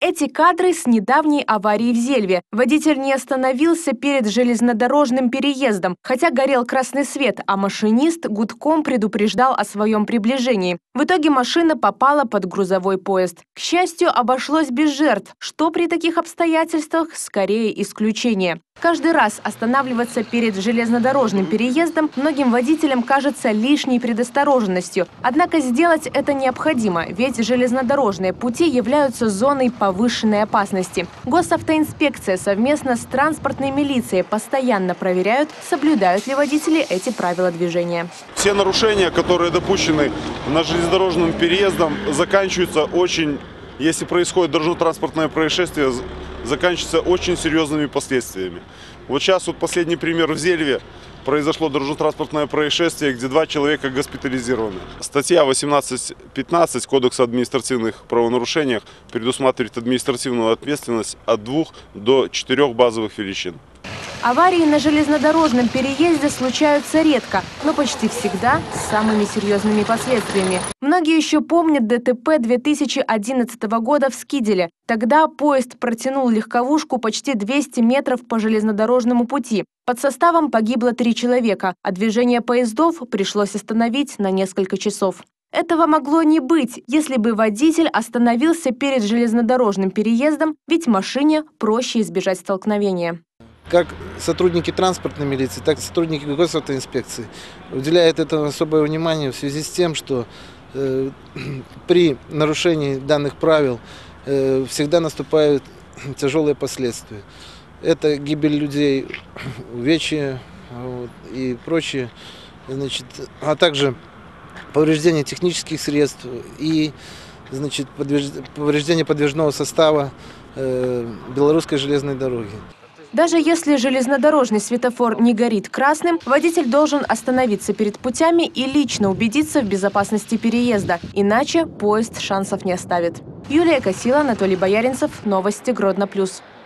Эти кадры с недавней аварии в Зельве. Водитель не остановился перед железнодорожным переездом, хотя горел красный свет, а машинист гудком предупреждал о своем приближении. В итоге машина попала под грузовой поезд. К счастью, обошлось без жертв, что при таких обстоятельствах скорее исключение. Каждый раз останавливаться перед железнодорожным переездом многим водителям кажется лишней предосторожностью. Однако сделать это необходимо, ведь железнодорожные пути являются зоной повышенной опасности. Госавтоинспекция совместно с транспортной милицией постоянно проверяют, соблюдают ли водители эти правила движения. Все нарушения, которые допущены на железнодорожном переездом, заканчиваются очень, если происходит дорожно-транспортное происшествие, заканчивается очень серьезными последствиями. Вот сейчас последний пример в Зельве. Произошло дорожно-транспортное происшествие, где 2 человека госпитализированы. Статья 18.15 Кодекса административных правонарушений предусматривает административную ответственность от 2 до 4 базовых величин. Аварии на железнодорожном переезде случаются редко, но почти всегда с самыми серьезными последствиями. Многие еще помнят ДТП 2011 года в Скиделе. Тогда поезд протянул легковушку почти 200 метров по железнодорожному пути. Под составом погибло 3 человека, а движение поездов пришлось остановить на несколько часов. Этого могло не быть, если бы водитель остановился перед железнодорожным переездом, ведь машине проще избежать столкновения. Как сотрудники транспортной милиции, так и сотрудники госавтоинспекции уделяют этому особое внимание в связи с тем, что при нарушении данных правил всегда наступают тяжелые последствия. Это гибель людей, увечья и прочее, а также повреждение технических средств и повреждение подвижного состава белорусской железной дороги. Даже если железнодорожный светофор не горит красным, водитель должен остановиться перед путями и лично убедиться в безопасности переезда, иначе поезд шансов не оставит. Юлия Косила, Анатолий Бояринцев. Новости Гродно+.